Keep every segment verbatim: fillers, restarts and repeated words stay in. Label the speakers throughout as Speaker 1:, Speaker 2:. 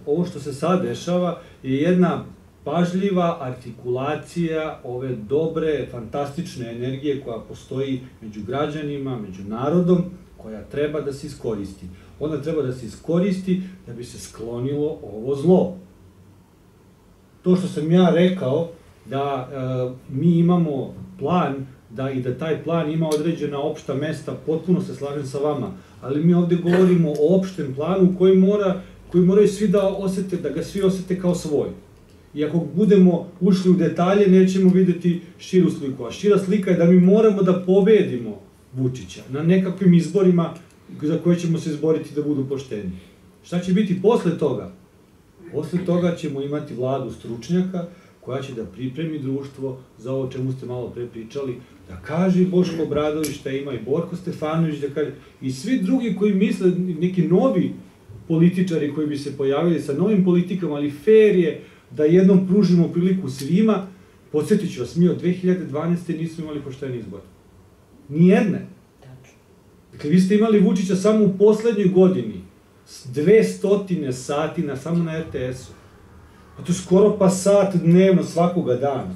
Speaker 1: ovo što se sad dešava je jedna pažljiva artikulacija ove dobre, fantastične energije koja postoji među građanima, među narodom, koja treba da se iskoristi. Ona treba da se iskoristi da bi se sklonilo ovo zlo. To što sam ja rekao, da mi imamo plan, da i da taj plan ima određena opšta mesta, potpuno se slažem sa vama, ali mi ovde govorimo o opštem planu koji mora, koji moraju svi da osete, da ga svi osete kao svoj. I ako budemo ušli u detalje, nećemo videti širu sliku. A šira slika je da mi moramo da pobedimo Vučića na nekakvim izborima za koje ćemo se izboriti da budu pošteni. Šta će biti posle toga? Posle toga ćemo imati vladu stručnjaka koja će da pripremi društvo za ovo čemu ste malo pre pričali, da kaže i Boško Obradović šta ima, i Borko Stefanović da kaže, i svi drugi koji misle, neki novi političari koji bi se pojavili sa novim politikama, ali fair je da jednom pružimo priliku svima. Podsjetit ću vas, mi od dve hiljade dvanaeste. nismo imali pošteni izbor. Nijedne. Dakle, vi ste imali Vučića samo u poslednjoj godini, dve stotine sati samo na er te es-u. Pa to je skoro pa sat dnevno svakoga dana.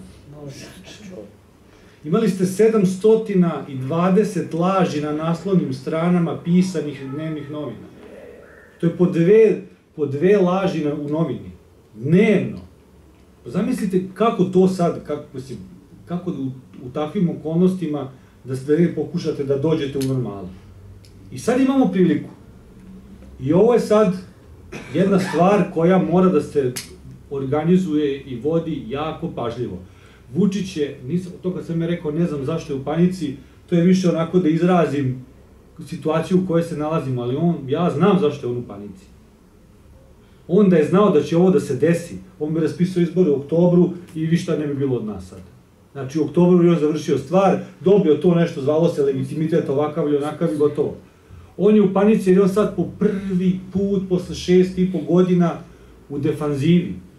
Speaker 1: Imali ste sedamsto dvadeset laži na naslovnim stranama pisanih dnevnih novina. To je po dve laži u novini. Dnevno. Zamislite kako to sad, kako u takvim okolnostima da se pokušate da dođete u normalu. I sad imamo priliku. I ovo je sad jedna stvar koja mora da se organizuje i vodi jako pažljivo. Vučić je, to kad sam je rekao, ne znam zašto je u panici, to je više onako da izrazim situaciju u kojoj se nalazimo, ali on, ja znam zašto je on u panici. On da je znao da će ovo da se desi, on bi raspisao izbore u oktobru i višta ne bi bilo od nas sad. Znači u oktobru bi on završio stvar, dobio to nešto, zvalo se legitimitet ovakav ili onakav i gotovo. On je u panici jer je on sad po prvi put posle šest i po godina u defanzivi.